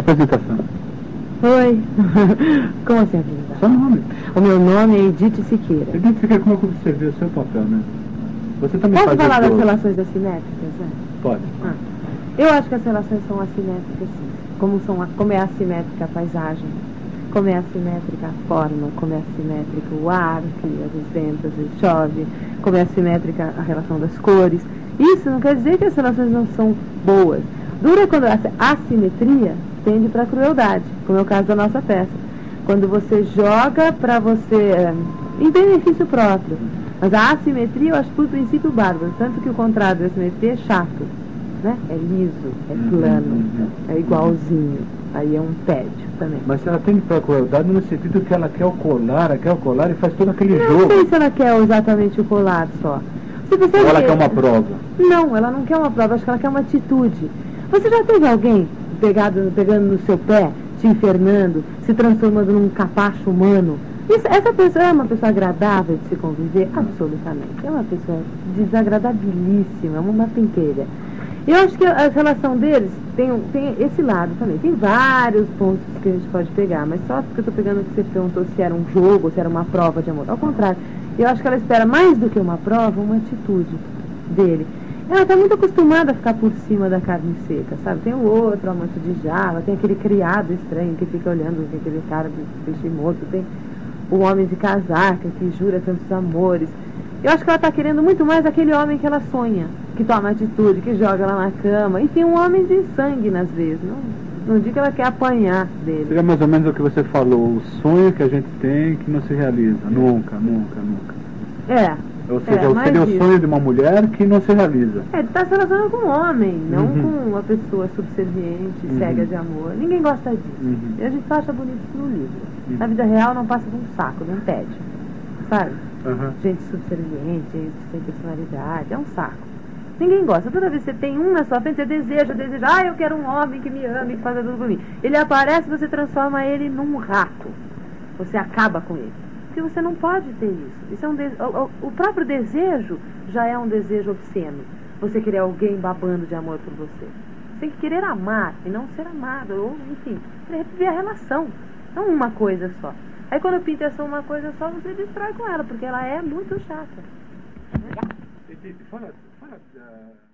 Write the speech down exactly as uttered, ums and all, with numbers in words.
apresentação. Oi. Como assim apresentação? Seu nome. O meu nome é Edith Siqueira. Edith Siqueira, como é que você vê o seu papel, né? Você também Posso faz falar das jogo. relações assimétricas, né? Pode. Ah. Eu acho que as relações são assimétricas, sim. Como, são, como é assimétrica a paisagem, como é assimétrica a forma, como é assimétrica o ar, que às vezes venta, às vezes chove, como é assimétrica a relação das cores. Isso não quer dizer que as relações não são boas. Dura quando essa assimetria tende para a crueldade, como é o caso da nossa peça. Quando você joga para você, em benefício próprio. Mas a assimetria eu acho por princípio bárbaro, tanto que o contrário da assimetria é chato, né? É liso, é plano, uhum. é igualzinho. Aí é um tédio também. Mas ela tende para a crueldade no sentido que ela quer o colar, ela quer o colar e faz todo aquele não jogo. Não sei se ela quer exatamente o colar só. Você percebe Ou ela que... quer uma prova? Não, ela não quer uma prova, acho que ela quer uma atitude. Você já teve alguém pegado, pegando no seu pé, te infernando, se transformando num capacho humano? Isso, essa pessoa é uma pessoa agradável de se conviver? Absolutamente. É uma pessoa desagradabilíssima, uma pentelha. Eu acho que a relação deles tem, tem esse lado também. Tem vários pontos que a gente pode pegar, mas só porque eu estou pegando que você perguntou se era um jogo, se era uma prova de amor. Ao contrário, eu acho que ela espera mais do que uma prova, uma atitude dele. Ela está muito acostumada a ficar por cima da carne seca, sabe? Tem o outro amante de Java, tem aquele criado estranho que fica olhando aquele cara de peixe morto, tem o homem de casaca que jura tantos amores. Eu acho que ela está querendo muito mais aquele homem que ela sonha, que toma atitude, que joga ela na cama. Enfim, um homem de sangue, às vezes. Não, não digo que ela quer apanhar dele. Seria mais ou menos o que você falou, o sonho que a gente tem que não se realiza. Nunca, nunca, nunca. É. Ou seja, é, seria o isso. sonho de uma mulher que não se realiza. É, ele está se relacionando com um homem, não uhum. com uma pessoa subserviente, uhum. cega de amor. Ninguém gosta disso. Uhum. E a gente só acha bonito isso no livro. Uhum. Na vida real não passa de um saco, de um tédio. Sabe? Uhum. Gente subserviente, gente sem personalidade, é um saco. Ninguém gosta. Toda vez que você tem um na sua frente, você deseja, deseja, ah, eu quero um homem que me ame, que faça tudo por mim. Ele aparece, você transforma ele num rato. Você acaba com ele. Porque você não pode ter isso. Isso é um de... o, o próprio desejo já é um desejo obsceno. Você querer alguém babando de amor por você. Você tem que querer amar e não ser amado. Ou, enfim, viver a relação. Não uma coisa só. Aí quando pinta essa uma coisa só, você destrói com ela, porque ela é muito chata. Edith, fala, fala da...